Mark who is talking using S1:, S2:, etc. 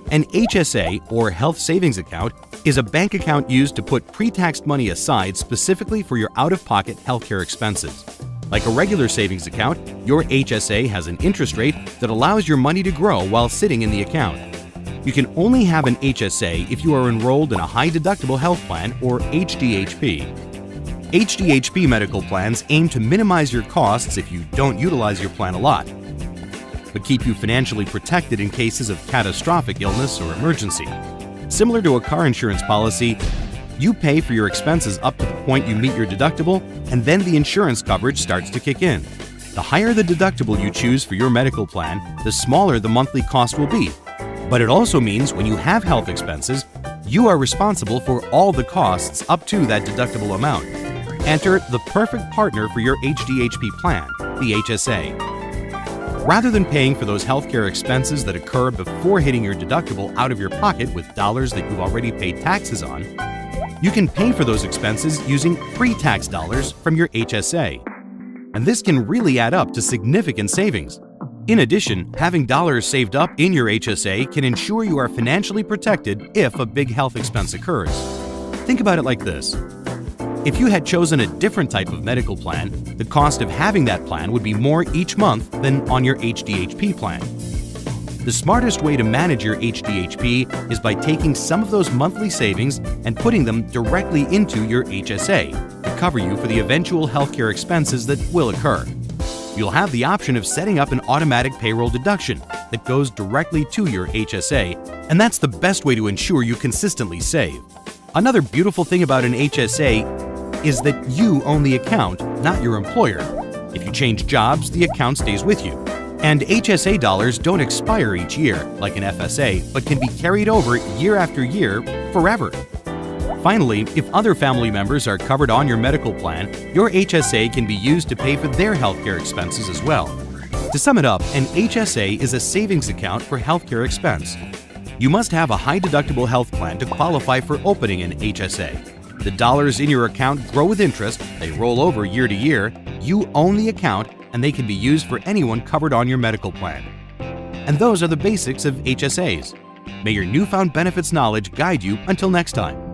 S1: An HSA, or Health Savings Account, is a bank account used to put pre-tax money aside specifically for your out-of-pocket healthcare expenses. Like a regular savings account, your HSA has an interest rate that allows your money to grow while sitting in the account. You can only have an HSA if you are enrolled in a high-deductible health plan, or HDHP. HDHP medical plans aim to minimize your costs if you don't utilize your plan a lot, but keep you financially protected in cases of catastrophic illness or emergency. Similar to a car insurance policy, you pay for your expenses up to the point you meet your deductible, and then the insurance coverage starts to kick in. The higher the deductible you choose for your medical plan, the smaller the monthly cost will be. But it also means when you have health expenses, you are responsible for all the costs up to that deductible amount. Enter the perfect partner for your HDHP plan, the HSA. Rather than paying for those healthcare expenses that occur before hitting your deductible out of your pocket with dollars that you've already paid taxes on, you can pay for those expenses using pre-tax dollars from your HSA. And this can really add up to significant savings. In addition, having dollars saved up in your HSA can ensure you are financially protected if a big health expense occurs. Think about it like this. If you had chosen a different type of medical plan, the cost of having that plan would be more each month than on your HDHP plan. The smartest way to manage your HDHP is by taking some of those monthly savings and putting them directly into your HSA to cover you for the eventual healthcare expenses that will occur. You'll have the option of setting up an automatic payroll deduction that goes directly to your HSA, and that's the best way to ensure you consistently save. Another beautiful thing about an HSA is that you own the account, not your employer. If you change jobs, the account stays with you. And HSA dollars don't expire each year, like an FSA, but can be carried over year after year forever. Finally, if other family members are covered on your medical plan, your HSA can be used to pay for their healthcare expenses as well. To sum it up, an HSA is a savings account for healthcare expense. You must have a high-deductible health plan to qualify for opening an HSA. The dollars in your account grow with interest, they roll over year to year, you own the account, and they can be used for anyone covered on your medical plan. And those are the basics of HSAs. May your newfound benefits knowledge guide you until next time.